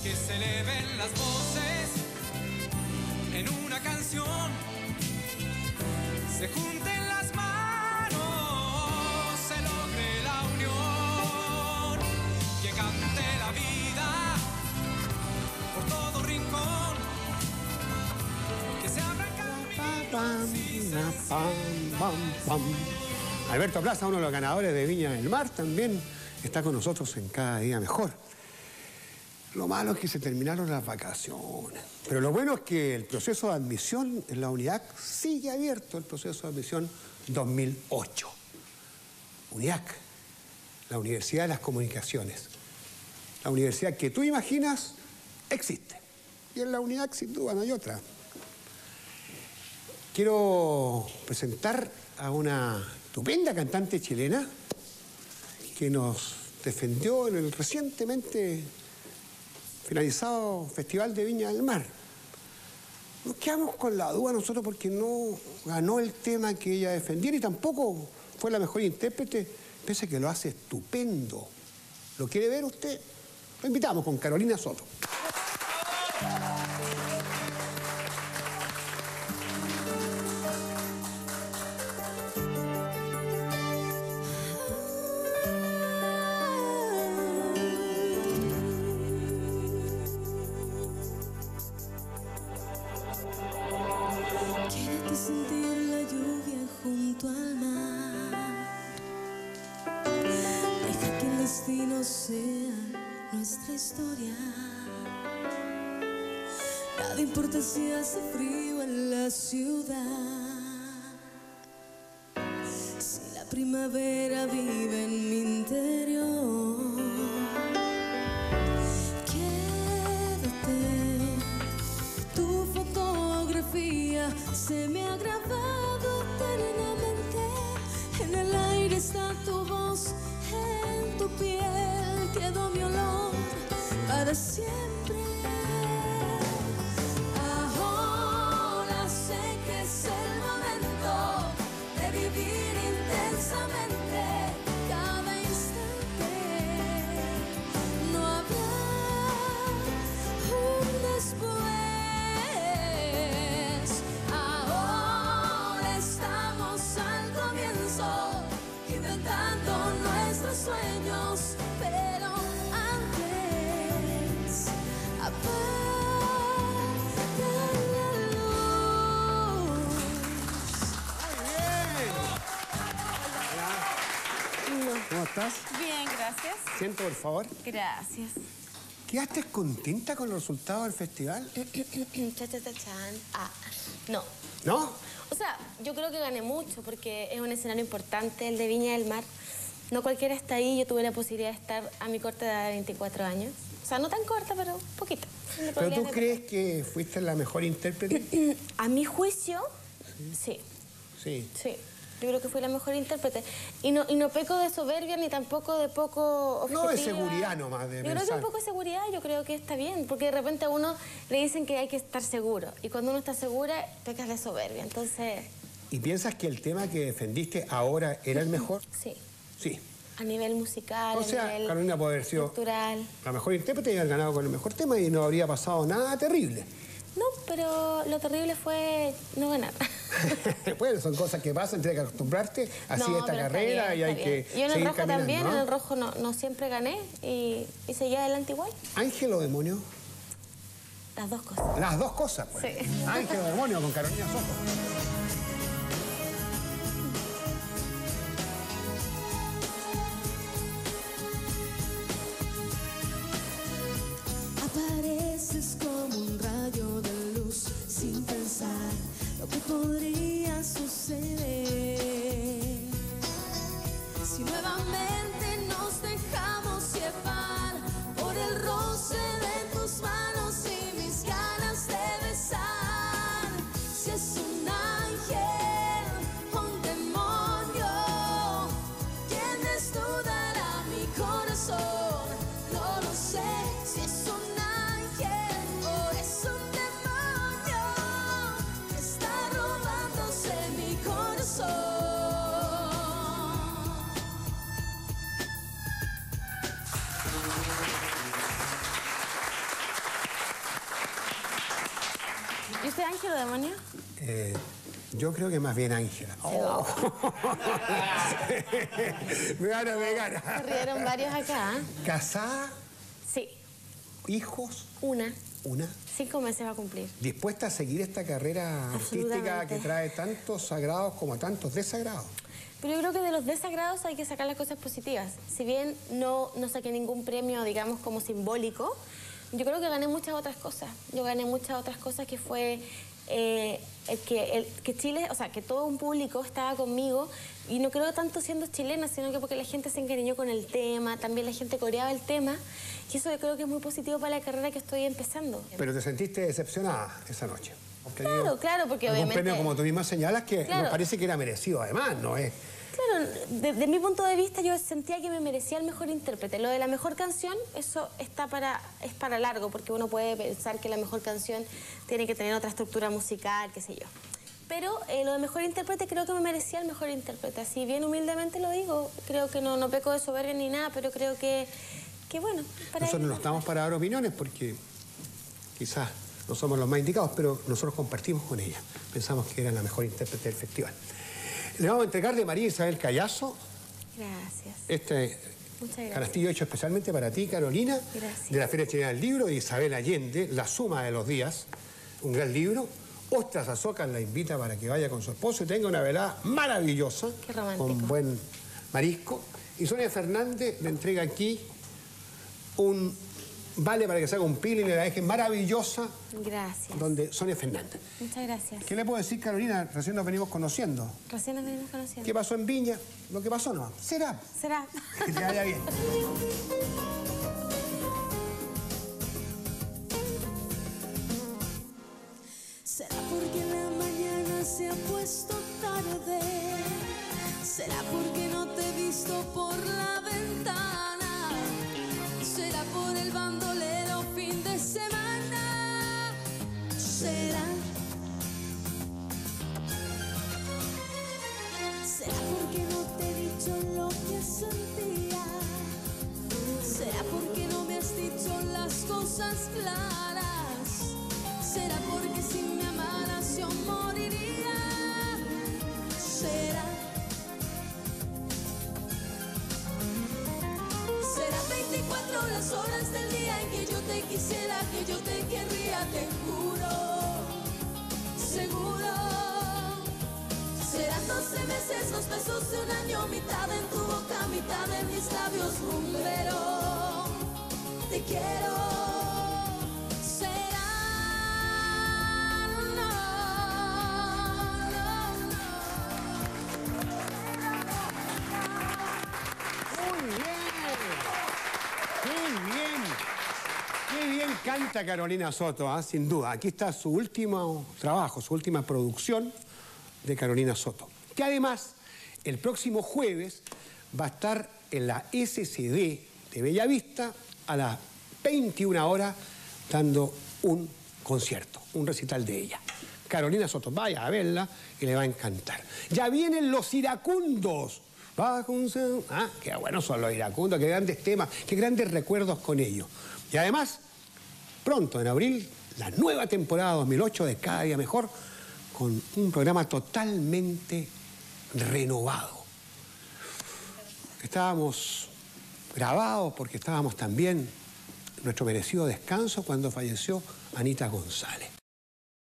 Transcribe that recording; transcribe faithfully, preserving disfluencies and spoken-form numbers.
que se eleven las voces en una canción, se junten las manos, se logre la unión, que cante la vida por todo rincón, que se abran caminos. Alberto Plaza, uno de los ganadores de Viña del Mar, también está con nosotros en Cada Día Mejor. Lo malo es que se terminaron las vacaciones. Pero lo bueno es que el proceso de admisión en la UNIAC sigue abierto, el proceso de admisión dos mil ocho. UNIAC, la Universidad de las Comunicaciones. La universidad que tú imaginas existe. Y en la UNIAC, sin duda, no hay otra. Quiero presentar a una estupenda cantante chilena que nos defendió en el recientemente finalizado Festival de Viña del Mar. Nos quedamos con la duda nosotros porque no ganó el tema que ella defendía y tampoco fue la mejor intérprete, pese a que lo hace estupendo. ¿Lo quiere ver usted? Lo invitamos con Carolina Soto. Sentir la lluvia junto al mar, deja que el destino sea nuestra historia. Nada importa si hace frío en la ciudad, si la primavera vive en mi interior. Se me ha grabado eternamente, en el aire está tu voz, en tu piel quedó mi olor para siempre. Ahora sé que es el momento de vivir intensamente cada instante. No habrá un después. Sueños, pero antes apaga la luz. Muy bien. ¿Cómo estás? Bien, gracias. Siento, por favor. Gracias. ¿Quedaste contenta con los resultados del festival? Ah, no. ¿No? O sea, yo creo que gané mucho porque es un escenario importante, el de Viña del Mar. No cualquiera está ahí, yo tuve la posibilidad de estar a mi corta edad de veinticuatro años. O sea, no tan corta, pero poquito. ¿Pero tú crees que fuiste la mejor intérprete? A mi juicio, sí. Sí. Sí. Yo creo que fui la mejor intérprete. Y no, y no peco de soberbia ni tampoco de poco objetiva. No, de seguridad nomás, de Yo pensar. creo que un poco de seguridad, yo creo que está bien. Porque de repente a uno le dicen que hay que estar seguro. Y cuando uno está segura, pecas de soberbia. Entonces... ¿Y piensas que el tema que defendiste ahora era el mejor? Sí. Sí. A nivel musical, o sea, a nivel Carolina puede haber sido cultural. La mejor intérprete y haber ganado con el mejor tema y no habría pasado nada terrible. No, pero lo terrible fue no ganar. Bueno, son cosas que pasan, tienes que acostumbrarte así No, a esta pero está carrera bien, y hay está que bien. Yo en el seguir rojo caminando, también, ¿no? en el rojo no, no siempre gané y, y seguí adelante igual. ¿Ángel o demonio? Las dos cosas. Las dos cosas, pues. Sí. Ángel o demonio con Carolina Soto. Apareces como un rayo de luz sin pensar lo que podría suceder si nuevamente nos dejamos llevar por el roce de tus manos y mis ganas de besar. Si es un ángel ¿Usted ángel o demonio? Eh, yo creo que más bien Ángela. Oh. me gana, me gana. Se rieron varios acá. ¿eh? ¿Casada? Sí. ¿Hijos? Una. Una. Cinco meses va a cumplir. ¿Dispuesta a seguir esta carrera artística que trae tantos sagrados como tantos desagrados? Pero yo creo que de los desagrados hay que sacar las cosas positivas. Si bien no, no saqué ningún premio, digamos, como simbólico, yo creo que gané muchas otras cosas. Yo gané muchas otras cosas que fue eh, el que, el, que Chile, o sea, que todo un público estaba conmigo. Y no creo tanto siendo chilena, sino que porque la gente se encariñó con el tema, también la gente coreaba el tema. Y eso yo creo que es muy positivo para la carrera que estoy empezando. Pero te sentiste decepcionada esa noche. Claro, claro, porque algún obviamente... premio, como tú misma señalas, que claro. nos parece que era merecido, además, ¿no es? Claro, de, de mi punto de vista yo sentía que me merecía el mejor intérprete. Lo de la mejor canción, eso está para, es para largo, porque uno puede pensar que la mejor canción tiene que tener otra estructura musical, qué sé yo. Pero eh, lo de mejor intérprete creo que me merecía el mejor intérprete. Así bien humildemente lo digo. Creo que no, no peco de soberbia ni nada, pero creo que, que bueno... Para nosotros no estamos para dar opiniones porque quizás no somos los más indicados, pero nosotros compartimos con ella. Pensamos que era la mejor intérprete del festival. Le vamos a entregar de María Isabel Callazo. Gracias. Este canastillo hecho especialmente para ti, Carolina. Gracias. De la Feria Chilena del Libro, de Isabel Allende, La Suma de los Días. Un gran libro. Ostras Azócar la invita para que vaya con su esposo y tenga una velada maravillosa. Qué romántico. Con buen marisco. Y Sonia Fernández le entrega aquí un vale para que se haga un peeling y la deje maravillosa. Gracias. Donde Sonia Fernández. Muchas gracias. ¿Qué le puedo decir, Carolina? Recién nos venimos conociendo. Recién nos venimos conociendo. ¿Qué pasó en Viña? Lo que pasó no. Será. Será. Que te vaya bien. Será porque la mañana se ha puesto tarde. Será porque no te he visto por la ventana. Será por el bandolero fin de semana. Será. Será porque no te he dicho lo que sentía. Será porque no me has dicho las cosas claras. Será porque si me amaras yo moriría. Será. Será veinticuatro las horas del día en que yo te quisiera, que yo te querría, te juro. Seguro. Serán doce meses, los besos de un año, mitad en tu boca, mitad en mis labios, rumbero. Te quiero. Qué bien canta Carolina Soto, ¿eh? Sin duda. Aquí está su último trabajo, su última producción de Carolina Soto. Que además, el próximo jueves va a estar en la S C D de Bellavista a las veintiuna horas dando un concierto, un recital de ella. Carolina Soto, vaya a verla y le va a encantar. Ya vienen los iracundos. Ah, qué buenos son los iracundos, qué grandes temas, qué grandes recuerdos con ellos. Y además, pronto, en abril, la nueva temporada dos mil ocho de Cada Día Mejor, con un programa totalmente renovado. Estábamos grabados porque estábamos también en nuestro merecido descanso cuando falleció Anita González.